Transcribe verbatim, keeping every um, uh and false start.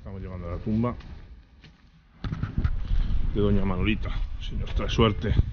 Estamos llegando a la tumba de doña Manolita, si nos trae suerte.